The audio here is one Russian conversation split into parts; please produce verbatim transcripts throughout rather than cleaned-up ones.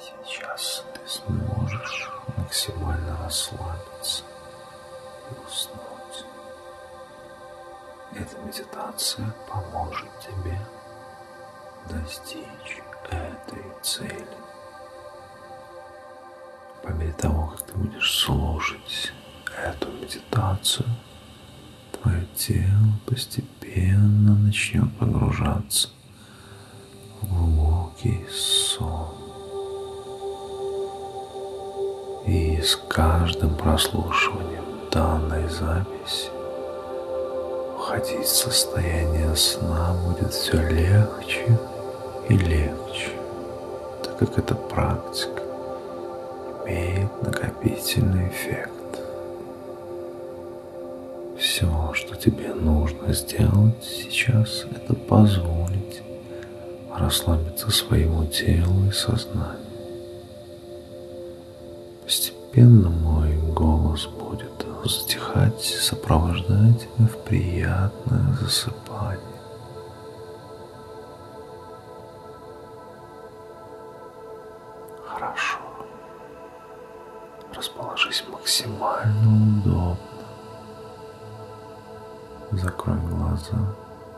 Сейчас ты сможешь максимально расслабиться и уснуть. Эта медитация поможет тебе достичь этой цели. По мере того, как ты будешь слушать эту медитацию, твое тело постепенно начнет погружаться в глубокий сон. И с каждым прослушиванием данной записи входить в состояние сна будет все легче и легче, так как эта практика имеет накопительный эффект. Все, что тебе нужно сделать сейчас, это позволить расслабиться своему телу и сознанию. Постепенно мой голос будет затихать, сопровождая тебя в приятное засыпание. Хорошо. Расположись максимально удобно. Закрой глаза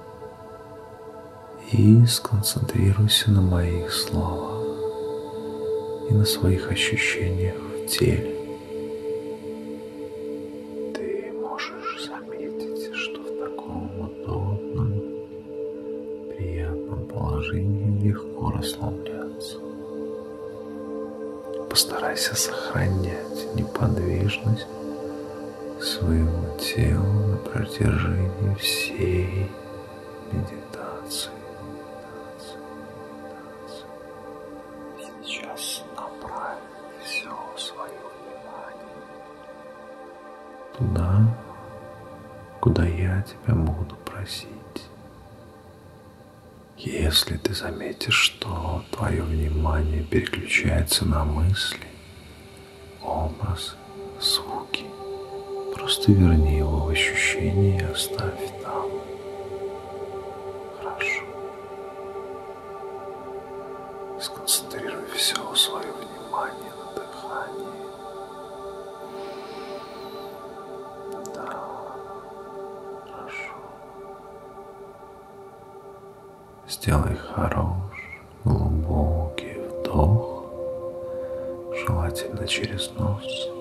и сконцентрируйся на моих словах и на своих ощущениях в теле. Ты можешь заметить, что в таком удобном, приятном положении легко расслабляться. Постарайся сохранять неподвижность своего тела на протяжении всей медитации. Сейчас направь все свое внимание туда, куда я тебя буду просить. Если ты заметишь, что твое внимание переключается на мысли, образы, звуки, просто верни его в ощущение и оставь там. Хорошо. Сконцентрируй все свое внимание на дыхании. Да. Хорошо. Сделай хороший, глубокий вдох, желательно через нос.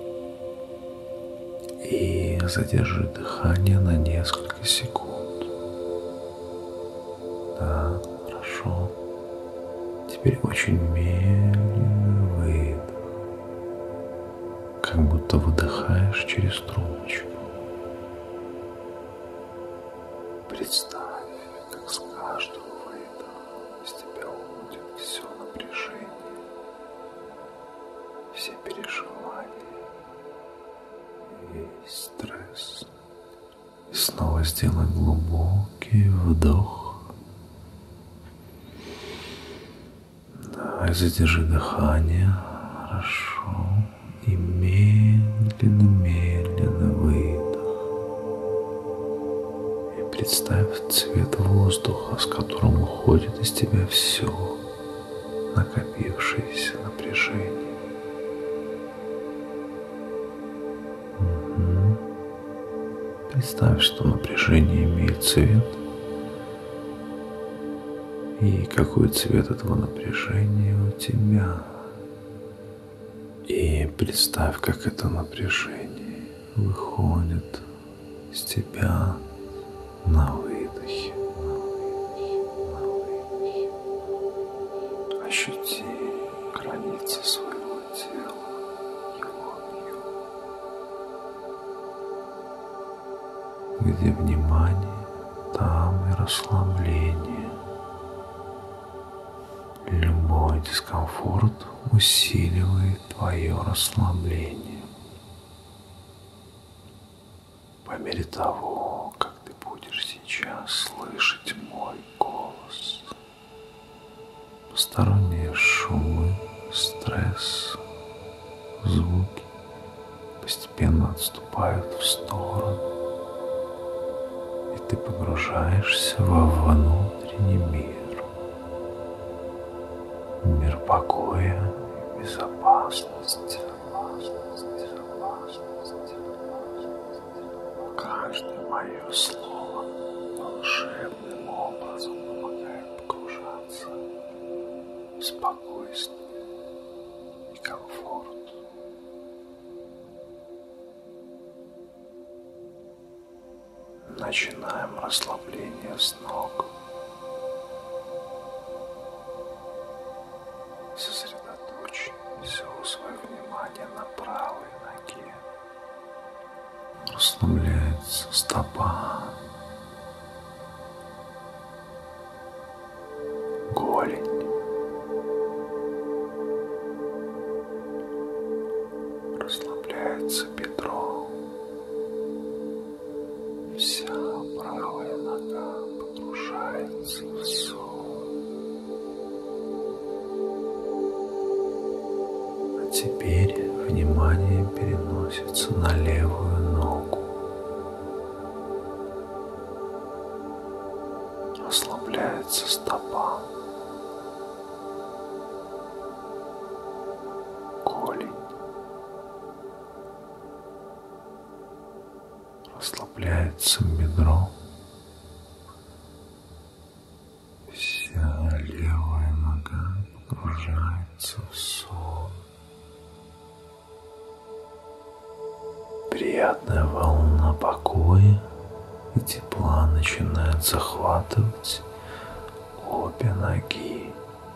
И задержи дыхание на несколько секунд. Да, хорошо. Теперь очень медленно выдох, как будто выдыхаешь через трубочку. Представь, как с каждым выдохом из тебя уходит все напряжение, все переживания, весь стресс. И снова сделай глубокий вдох. Да, и задержи дыхание. Хорошо. И медленно-медленно выдох. И представь цвет воздуха, с которым уходит из тебя все накопившееся напряжение. Представь, что напряжение имеет цвет, и какой цвет этого напряжения у тебя. И представь, как это напряжение выходит из тебя на выдохе. На выдохе. Ощути границы своего тела, его объем. Где внимание, там и расслабление. Любой дискомфорт усиливает твое расслабление. По мере того, как ты будешь сейчас слышать мой голос, посторонние шумы, стресс, звуки постепенно отступают в сторону. Ты погружаешься во внутренний мир, мир покоя и безопасности. Каждое мое слово волшебным образом помогает погружаться в спокойствие и комфорт. Начинаем расслабление с ног. Сосредоточь все свое внимание на правой ноге. Расслабляется стопа, голень, расслабляется бедро. Вся правая нога погружается в сон. А теперь внимание переносится на левую ногу. Расслабляется стопа, голень, расслабляется бедро. Вся левая нога погружается в сон. Приятная волна покоя и тепла начинает захватывать обе ноги.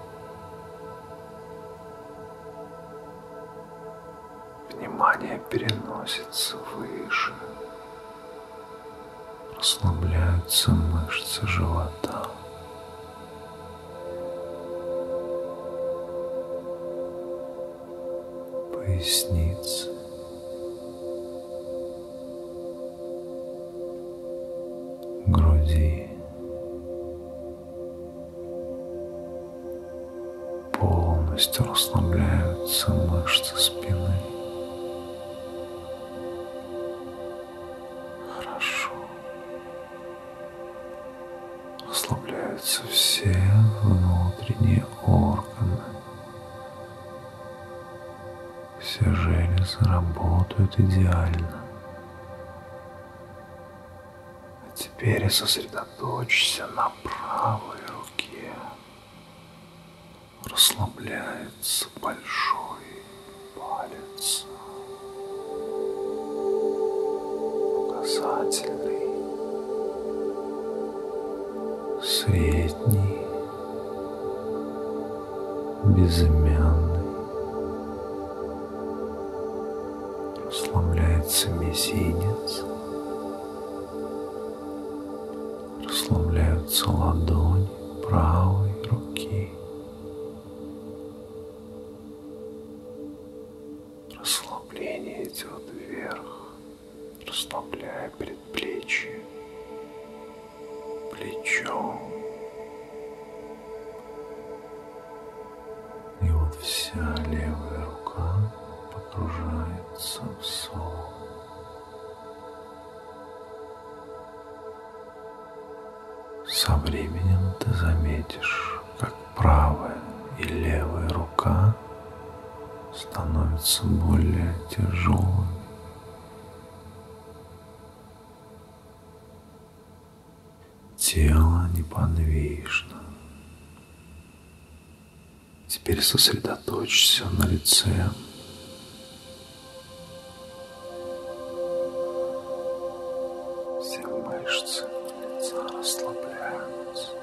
Внимание переносится выше. Расслабляются мышцы живота. Поясница. Груди. Полностью расслабляются мышцы спины. Хорошо. Расслабляются все внутренние органы. Все железы работают идеально. Теперь сосредоточься на правой руке. Расслабляется большой палец, указательный, средний, безымянный. Расслабляется мизинец. Расслабляются ладони правой руки. Расслабление идет вверх, расслабляя предплечье, плечо. И вот вся левая рука погружается в сон. Со временем ты заметишь, как правая и левая рука становятся более тяжелыми. Тело неподвижно. Теперь сосредоточься на лице. Все мышцы лица расслабляются.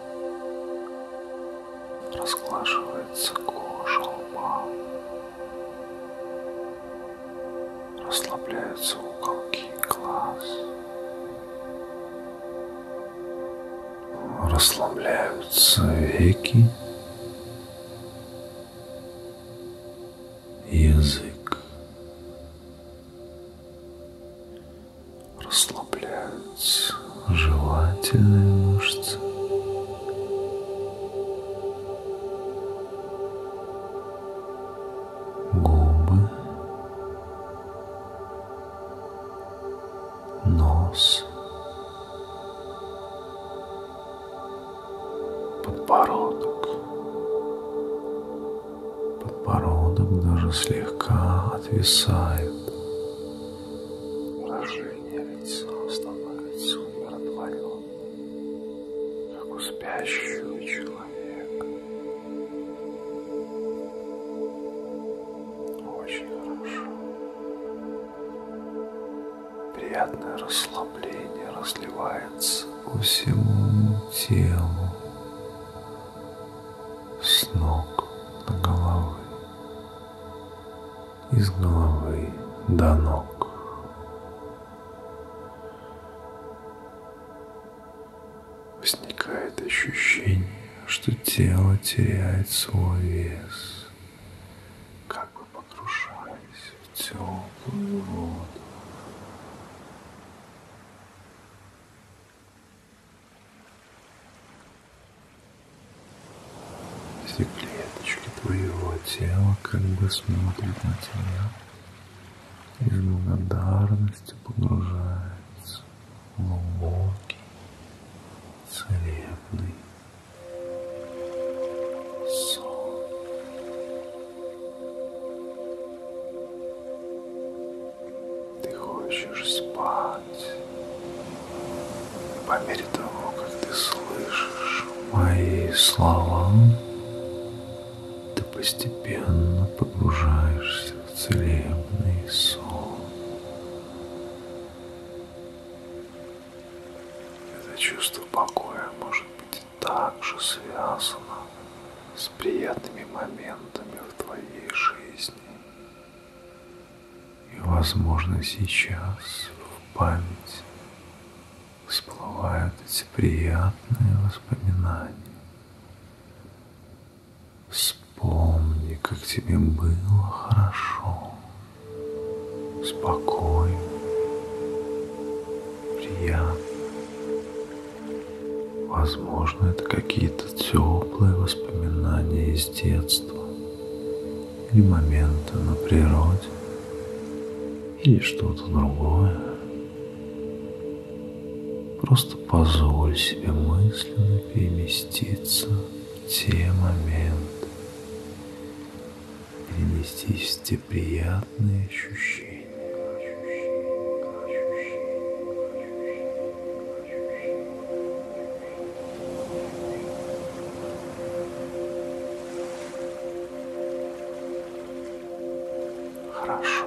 Разглаживается кожа лба. Расслабляются уголки глаз. Расслабляются веки, язык. Расслабляются жевательные мышцы. Губы, нос, подбородок, даже слегка отвисает. Выражение лица становится умиротворенным, как у спящего человека. Очень хорошо. Приятное расслабление разливается по всему телу, с ног до головы, из головы до ног. Возникает ощущение, что тело теряет свой вес, как бы погружаясь в теплую воду. Все клеточки твоего тела как бы смотрят на тебя и с благодарностью погружаются в глубокий, целебный сон. Ты хочешь спать. По мере того, как ты слышишь мои слова, ты постепенно погружаешься в целебный сон. Это чувство покоя может быть также связано с приятными моментами в твоей жизни. И, возможно, сейчас в память всплывают эти приятные воспоминания. Вспомни, как тебе было хорошо, спокойно, приятно. Возможно, это какие-то теплые воспоминания из детства, или моменты на природе, или что-то другое. Просто позволь себе мысленно переместиться в те моменты, перенестись в те приятные ощущения. Хорошо.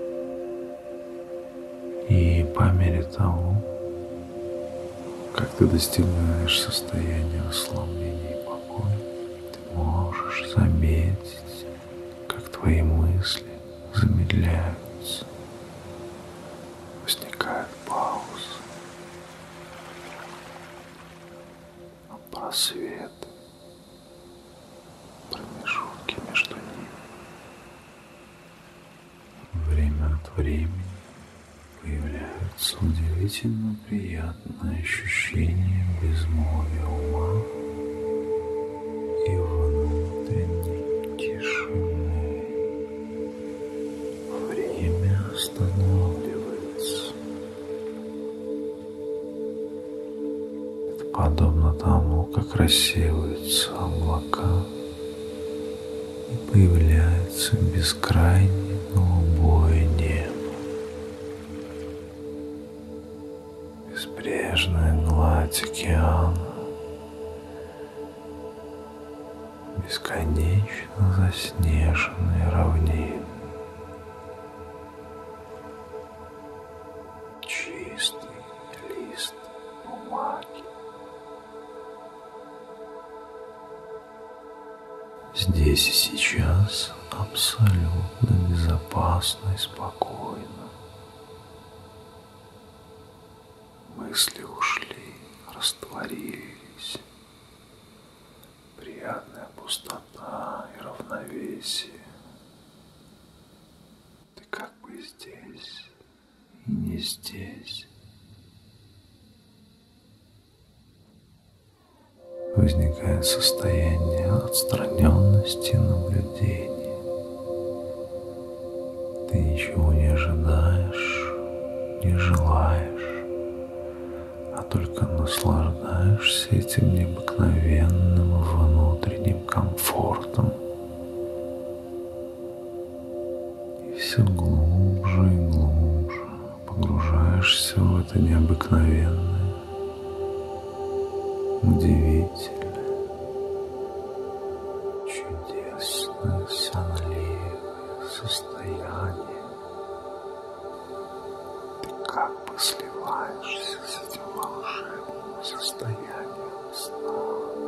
И по мере того, как ты достигаешь состояния расслабления и покоя, ты можешь заметить, как твои мысли замедляются, возникает пауза, просветы, промежутки между ними. Время от времени появляются удивительно приятные ощущения безмолвия ума и внутренней тишины. Время останавливается. Это подобно тому, как рассеиваются облака и появляется бескрайнее голубое небо. Безбрежная гладь океана, бесконечно заснеженные равнины, чистый лист бумаги. Здесь и сейчас абсолютно безопасно и спокойно. Мысли ушли, растворились. Приятная пустота и равновесие. Ты как бы здесь и не здесь. Возникает состояние отстраненности и наблюдения. Ты ничего не ожидаешь, не желаешь, а только наслаждаешься этим необыкновенным внутренним комфортом. все глубже и глубже погружаешься в это необыкновенное, удивительное, чудесное, сонливое состояние. Ты как бы сливаешься с этим волшебным состоянием сна.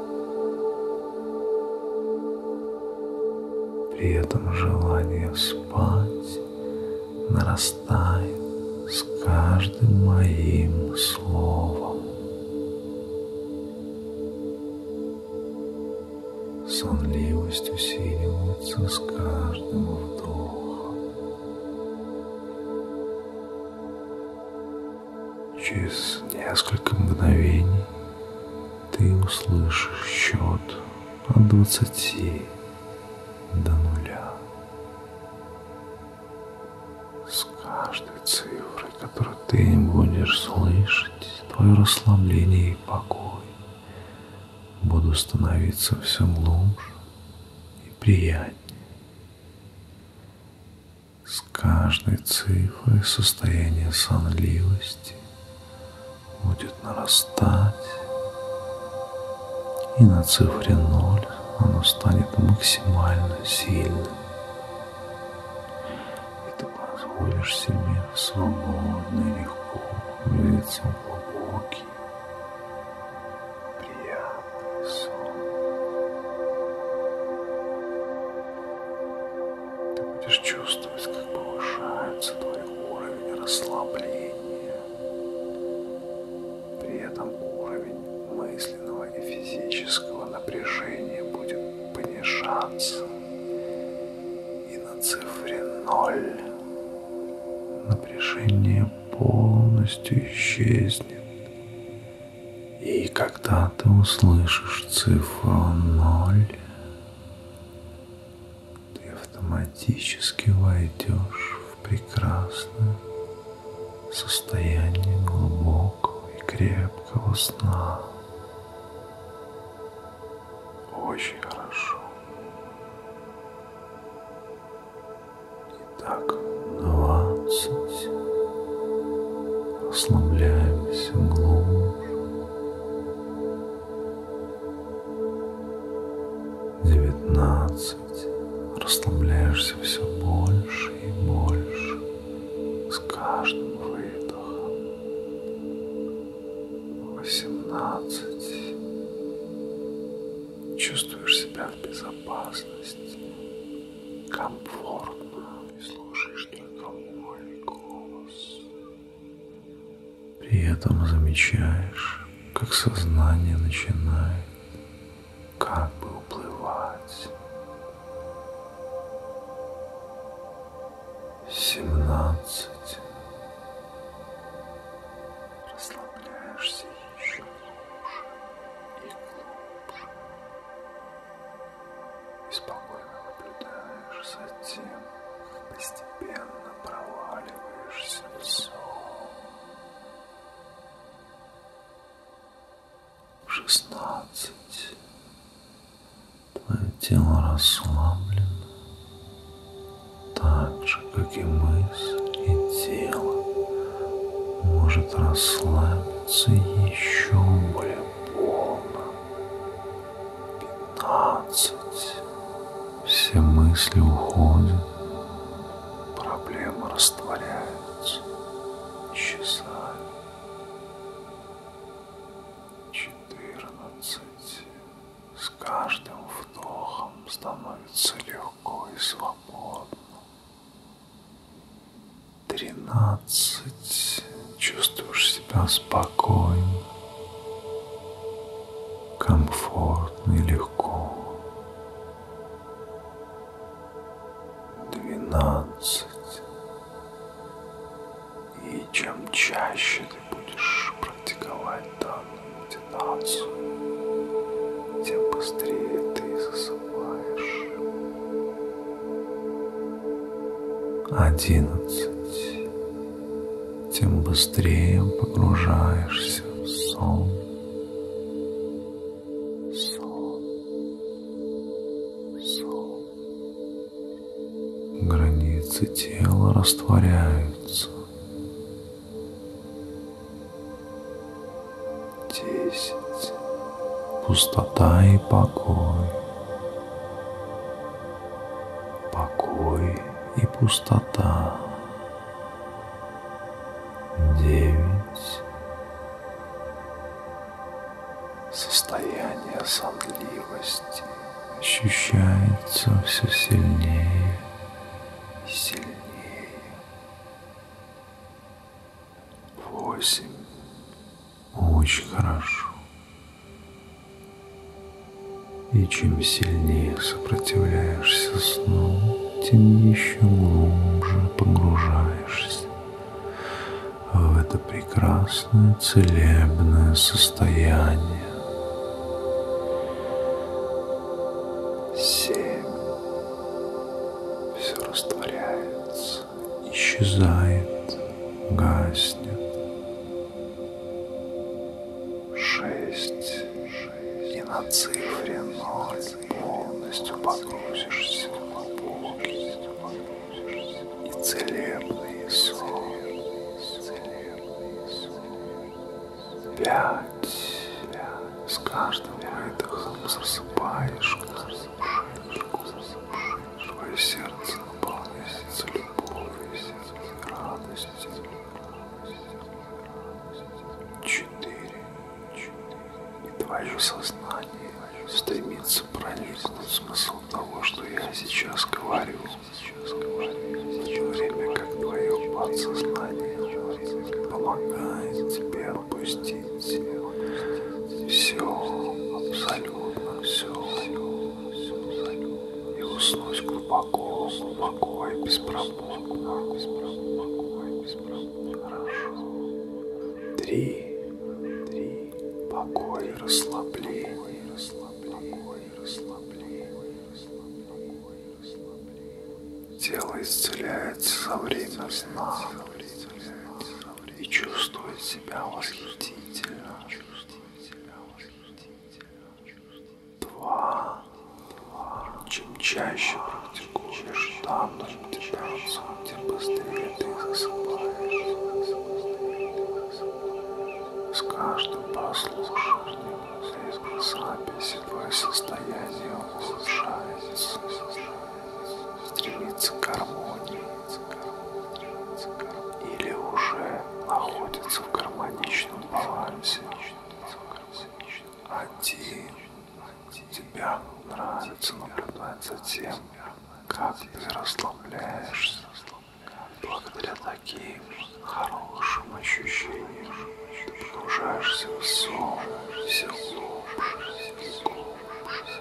При этом желание спать нарастает с каждым моим словом. Сонливость усиливается с каждым вдохом. Через несколько мгновений ты услышишь счет от двадцати до нуля. С каждой цифрой, которую ты не будешь слышать, твое расслабление и покой будут становиться все глубже и приятнее. С каждой цифрой состояние сонливости будет нарастать, и на цифре ноль оно станет максимально сильным. И ты позволишь себе свободно и легко влиться в глубокий, приятный сон. Ты будешь чувствовать, как повышается твой уровень расслабления. При этом уровень мысленного и физического напряжения будет понижаться, и на цифре ноль напряжение полностью исчезнет. И когда ты услышишь цифру ноль, ты автоматически войдешь в прекрасное состояние глубокого и крепкого сна. Очень хорошо. Итак, двадцать. Расслабляемся глубже. девятнадцать. Расслабляешься все больше и больше с каждым выдохом. восемнадцать. Чувствуешь себя в безопасности, комфортно, и слушаешь только мой голос. При этом замечаешь, как сознание начинает как бы уплывать. семнадцать. Расслабляешься еще глубже и глубже. И спокойно наблюдаешь за тем, как постепенно проваливаешься в сон. шестнадцать. Твое тело расслаблено, так же, как и мысль и тело может расслабиться еще более полно. пятнадцать. Все мысли уходят, проблемы растворяются, исчезают. четырнадцать. С каждым вдохом становится легко и свободно. тринадцать. Чувствуешь себя спокойно, комфортно и легко. двенадцать. И чем чаще ты будешь практиковать данную медитацию, тем быстрее ты засыпаешь. одиннадцать. Тем быстрее погружаешься в сон. Сон. Сон. Границы тела растворяются. Десять. Пустота и покой. Покой и пустота. Девять. Состояние сонливости ощущается все сильнее и сильнее. Восемь. Очень хорошо. И чем сильнее сопротивляешься сну, тем еще глубже погружаешься в это прекрасное целебное состояние. Семь. Все растворяется, исчезает, гаснет. Шесть. И на цифре ноль полностью погрузишься в глубокий и целебный сон. Пять. С каждым выдохом засыпаешь глубже. Твое сердце наполняется любовью, радостью. Четыре. И твое сознание стремится проникнуть в смысл того, что я сейчас говорю. В то время как твое подсознание помогает тебе отпустить все, абсолютно все, и уснуть глубоко, глубоко и беспробудно. Хорошо. Три. Три. Покой и расслабление. Тело исцеляется со время сна и чувствует себя восхитительно. Два. Чем чаще практикуешь данную медитацию, тем быстрее ты засыпаешь. С каждым прослушиванием этой записи твое состояние улучшается, стремится к гармонии или уже находится в гармоничном балансе. Один. Тебе нравится наблюдать за тем, как ты расслабляешься. Благодаря таким хорошим ощущениям ты погружаешься в сон все глубже и глубже.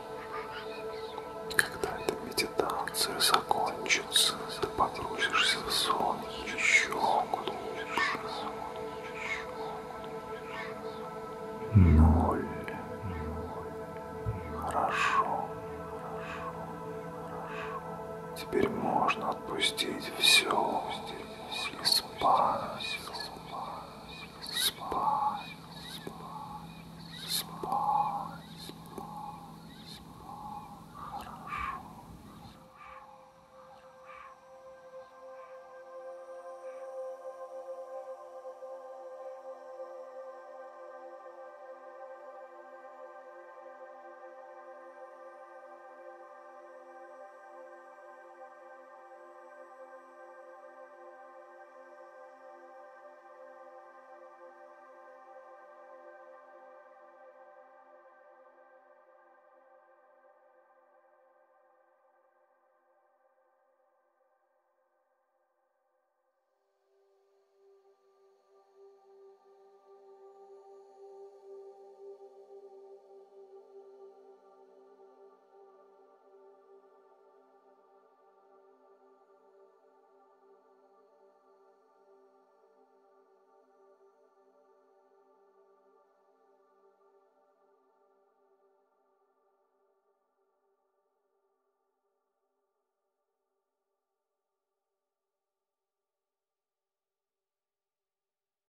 И когда эта медитация закончится, ты погрузишься в сон еще глубже. Ноль. Хорошо. Теперь можно отпустить все